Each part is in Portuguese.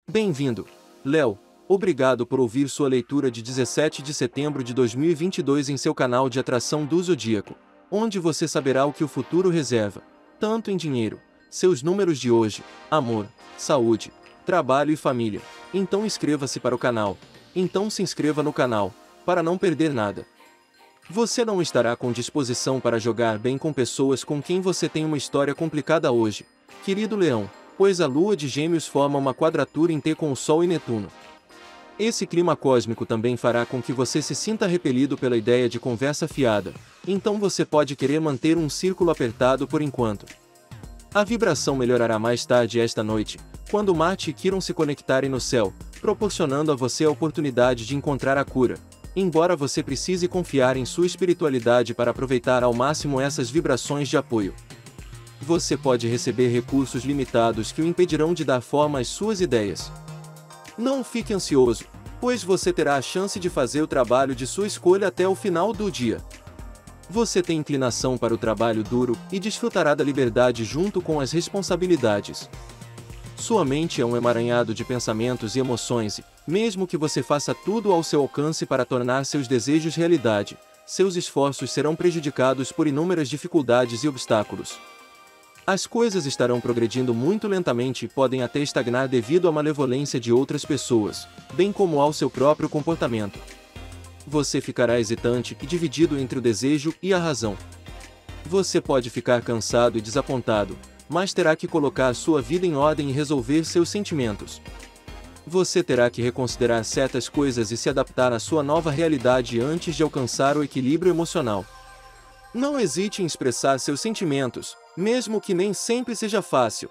Bem-vindo, Léo. Obrigado por ouvir sua leitura de 17 de setembro de 2022 em seu canal de atração do Zodíaco, onde você saberá o que o futuro reserva, tanto em dinheiro, seus números de hoje, amor, saúde, trabalho e família. Então inscreva-se para o canal. Então se inscreva no canal, para não perder nada. Você não estará com disposição para jogar bem com pessoas com quem você tem uma história complicada hoje, querido Leão, pois a Lua de Gêmeos forma uma quadratura em T com o Sol e Netuno. Esse clima cósmico também fará com que você se sinta repelido pela ideia de conversa fiada, então você pode querer manter um círculo apertado por enquanto. A vibração melhorará mais tarde esta noite, quando Marte e Quirón se conectarem no céu, proporcionando a você a oportunidade de encontrar a cura, embora você precise confiar em sua espiritualidade para aproveitar ao máximo essas vibrações de apoio. Você pode receber recursos limitados que o impedirão de dar forma às suas ideias. Não fique ansioso, pois você terá a chance de fazer o trabalho de sua escolha até o final do dia. Você tem inclinação para o trabalho duro e desfrutará da liberdade junto com as responsabilidades. Sua mente é um emaranhado de pensamentos e emoções e, mesmo que você faça tudo ao seu alcance para tornar seus desejos realidade, seus esforços serão prejudicados por inúmeras dificuldades e obstáculos. As coisas estarão progredindo muito lentamente e podem até estagnar devido à malevolência de outras pessoas, bem como ao seu próprio comportamento. Você ficará hesitante e dividido entre o desejo e a razão. Você pode ficar cansado e desapontado, mas terá que colocar sua vida em ordem e resolver seus sentimentos. Você terá que reconsiderar certas coisas e se adaptar à sua nova realidade antes de alcançar o equilíbrio emocional. Não hesite em expressar seus sentimentos, mesmo que nem sempre seja fácil.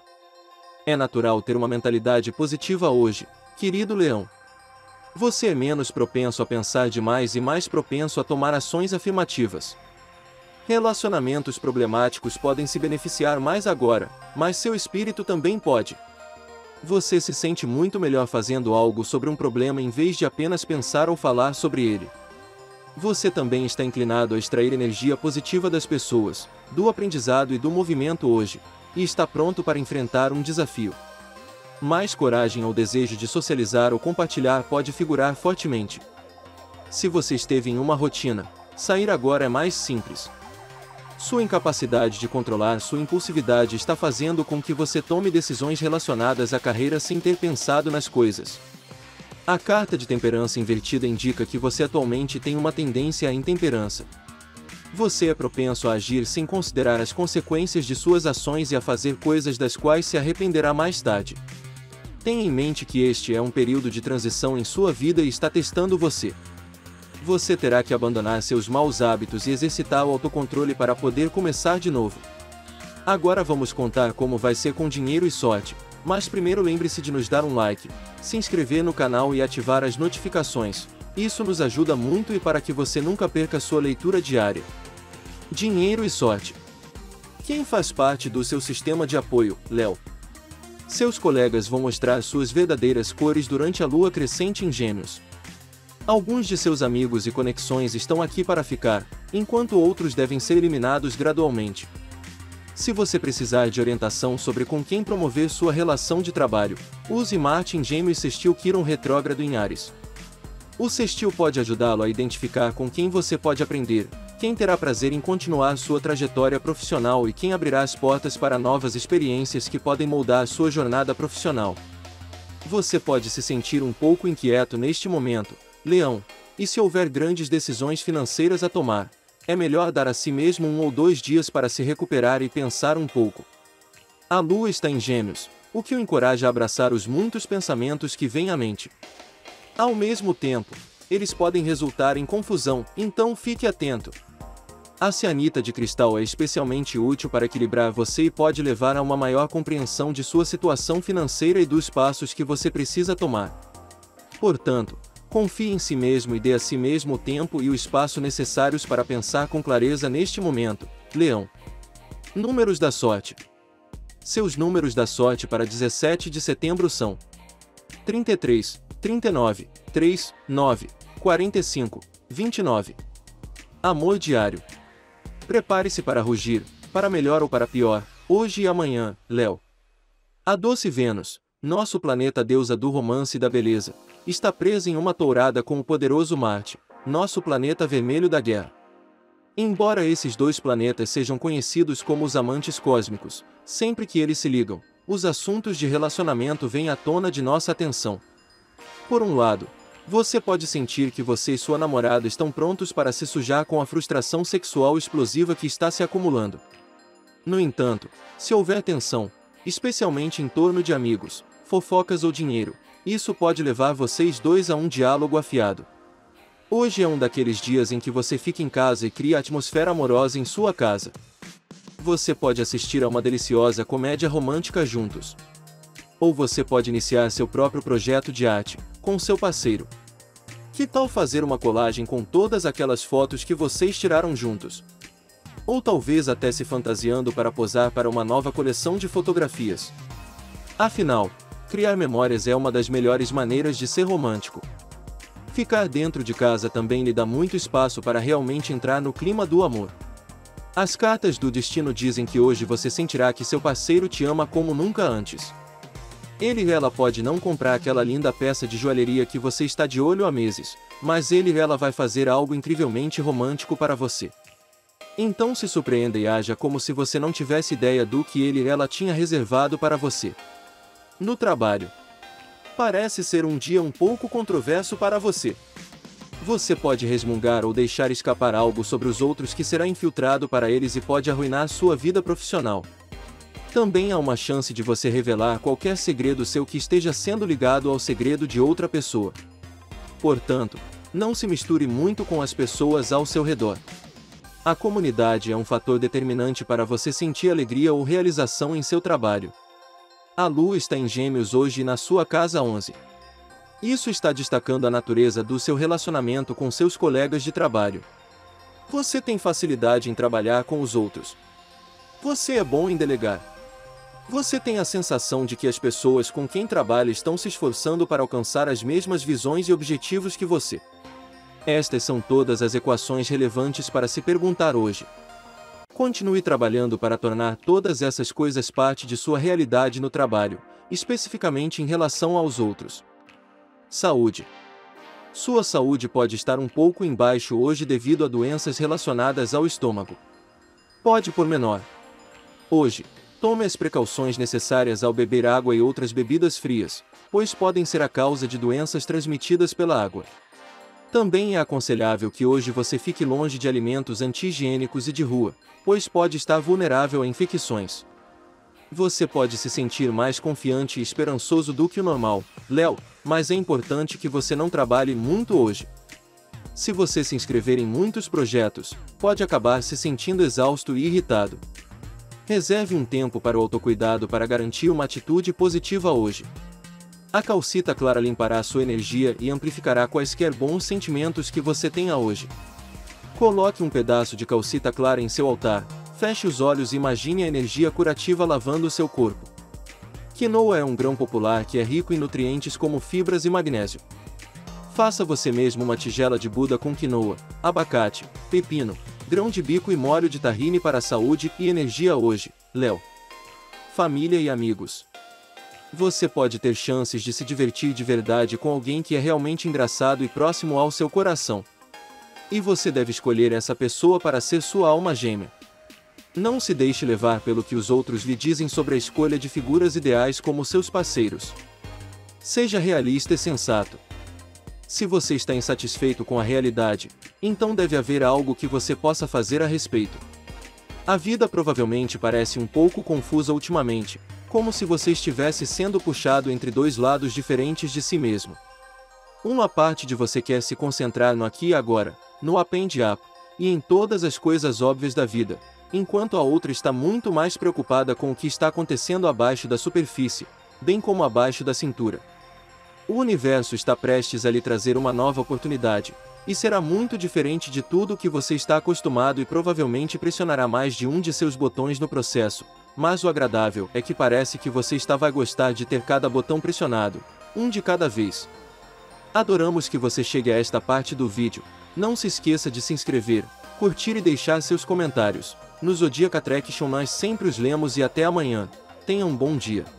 É natural ter uma mentalidade positiva hoje, querido Leão. Você é menos propenso a pensar demais e mais propenso a tomar ações afirmativas. Relacionamentos problemáticos podem se beneficiar mais agora, mas seu espírito também pode. Você se sente muito melhor fazendo algo sobre um problema em vez de apenas pensar ou falar sobre ele. Você também está inclinado a extrair energia positiva das pessoas, do aprendizado e do movimento hoje, e está pronto para enfrentar um desafio. Mais coragem ou desejo de socializar ou compartilhar pode figurar fortemente. Se você esteve em uma rotina, sair agora é mais simples. Sua incapacidade de controlar sua impulsividade está fazendo com que você tome decisões relacionadas à carreira sem ter pensado nas coisas. A carta de temperança invertida indica que você atualmente tem uma tendência à intemperança. Você é propenso a agir sem considerar as consequências de suas ações e a fazer coisas das quais se arrependerá mais tarde. Tenha em mente que este é um período de transição em sua vida e está testando você. Você terá que abandonar seus maus hábitos e exercitar o autocontrole para poder começar de novo. Agora vamos contar como vai ser com dinheiro e sorte, mas primeiro lembre-se de nos dar um like, se inscrever no canal e ativar as notificações, isso nos ajuda muito e para que você nunca perca sua leitura diária. Dinheiro e sorte. Quem faz parte do seu sistema de apoio, Léo? Seus colegas vão mostrar suas verdadeiras cores durante a lua crescente em Gêmeos. Alguns de seus amigos e conexões estão aqui para ficar, enquanto outros devem ser eliminados gradualmente. Se você precisar de orientação sobre com quem promover sua relação de trabalho, use Marte em Gêmeos e Sextil Quirón retrógrado em Áries. O sextil pode ajudá-lo a identificar com quem você pode aprender, quem terá prazer em continuar sua trajetória profissional e quem abrirá as portas para novas experiências que podem moldar sua jornada profissional. Você pode se sentir um pouco inquieto neste momento, Leão, e se houver grandes decisões financeiras a tomar, é melhor dar a si mesmo 1 ou 2 dias para se recuperar e pensar um pouco. A Lua está em Gêmeos, o que o encoraja a abraçar os muitos pensamentos que vêm à mente. Ao mesmo tempo, eles podem resultar em confusão, então fique atento. A cianita de cristal é especialmente útil para equilibrar você e pode levar a uma maior compreensão de sua situação financeira e dos passos que você precisa tomar. Portanto, confie em si mesmo e dê a si mesmo o tempo e o espaço necessários para pensar com clareza neste momento, Leão. Números da sorte. Seus números da sorte para 17 de setembro são 33, 39, 3, 9, 45, 29. Amor diário. Prepare-se para rugir, para melhor ou para pior, hoje e amanhã, Léo. A doce Vênus, Nosso planeta deusa do romance e da beleza, está preso em uma tourada com o poderoso Marte, nosso planeta vermelho da guerra. Embora esses dois planetas sejam conhecidos como os amantes cósmicos, sempre que eles se ligam, os assuntos de relacionamento vêm à tona de nossa atenção. Por um lado, você pode sentir que você e sua namorada estão prontos para se sujar com a frustração sexual explosiva que está se acumulando. No entanto, se houver tensão, especialmente em torno de amigos, fofocas ou dinheiro, isso pode levar vocês dois a um diálogo afiado. Hoje é um daqueles dias em que você fica em casa e cria atmosfera amorosa em sua casa. Você pode assistir a uma deliciosa comédia romântica juntos. Ou você pode iniciar seu próprio projeto de arte, com seu parceiro. Que tal fazer uma colagem com todas aquelas fotos que vocês tiraram juntos? Ou talvez até se fantasiando para posar para uma nova coleção de fotografias. Afinal, criar memórias é uma das melhores maneiras de ser romântico. Ficar dentro de casa também lhe dá muito espaço para realmente entrar no clima do amor. As cartas do destino dizem que hoje você sentirá que seu parceiro te ama como nunca antes. Ele e ela pode não comprar aquela linda peça de joalheria que você está de olho há meses, mas ele e ela vai fazer algo incrivelmente romântico para você. Então se surpreenda e haja como se você não tivesse ideia do que ele e ela tinha reservado para você. No trabalho. Parece ser um dia um pouco controverso para você. Você pode resmungar ou deixar escapar algo sobre os outros que será infiltrado para eles e pode arruinar sua vida profissional. Também há uma chance de você revelar qualquer segredo seu que esteja sendo ligado ao segredo de outra pessoa. Portanto, não se misture muito com as pessoas ao seu redor. A comunidade é um fator determinante para você sentir alegria ou realização em seu trabalho. A Lua está em Gêmeos hoje e na sua casa 11. Isso está destacando a natureza do seu relacionamento com seus colegas de trabalho. Você tem facilidade em trabalhar com os outros. Você é bom em delegar. Você tem a sensação de que as pessoas com quem trabalha estão se esforçando para alcançar as mesmas visões e objetivos que você. Estas são todas as equações relevantes para se perguntar hoje. Continue trabalhando para tornar todas essas coisas parte de sua realidade no trabalho, especificamente em relação aos outros. Saúde. Sua saúde pode estar um pouco embaixo hoje devido a doenças relacionadas ao estômago. Pode por menor. Hoje, tome as precauções necessárias ao beber água e outras bebidas frias, pois podem ser a causa de doenças transmitidas pela água. Também é aconselhável que hoje você fique longe de alimentos anti-higiênicos e de rua, pois pode estar vulnerável a infecções. Você pode se sentir mais confiante e esperançoso do que o normal, Léo, mas é importante que você não trabalhe muito hoje. Se você se inscrever em muitos projetos, pode acabar se sentindo exausto e irritado. Reserve um tempo para o autocuidado para garantir uma atitude positiva hoje. A calcita clara limpará sua energia e amplificará quaisquer bons sentimentos que você tenha hoje. Coloque um pedaço de calcita clara em seu altar, feche os olhos e imagine a energia curativa lavando seu corpo. Quinoa é um grão popular que é rico em nutrientes como fibras e magnésio. Faça você mesmo uma tigela de Buda com quinoa, abacate, pepino, grão de bico e molho de tahine para a saúde e energia hoje, Léo. Família e amigos. Você pode ter chances de se divertir de verdade com alguém que é realmente engraçado e próximo ao seu coração. E você deve escolher essa pessoa para ser sua alma gêmea. Não se deixe levar pelo que os outros lhe dizem sobre a escolha de figuras ideais como seus parceiros. Seja realista e sensato. Se você está insatisfeito com a realidade, então deve haver algo que você possa fazer a respeito. A vida provavelmente parece um pouco confusa ultimamente, como se você estivesse sendo puxado entre dois lados diferentes de si mesmo. Uma parte de você quer se concentrar no aqui e agora, no up and up, e em todas as coisas óbvias da vida, enquanto a outra está muito mais preocupada com o que está acontecendo abaixo da superfície, bem como abaixo da cintura. O universo está prestes a lhe trazer uma nova oportunidade, e será muito diferente de tudo o que você está acostumado e provavelmente pressionará mais de um de seus botões no processo, mas o agradável é que parece que você vai gostar de ter cada botão pressionado, um de cada vez. Adoramos que você chegue a esta parte do vídeo. Não se esqueça de se inscrever, curtir e deixar seus comentários. No Zodiac Attraction nós sempre os lemos e até amanhã. Tenha um bom dia.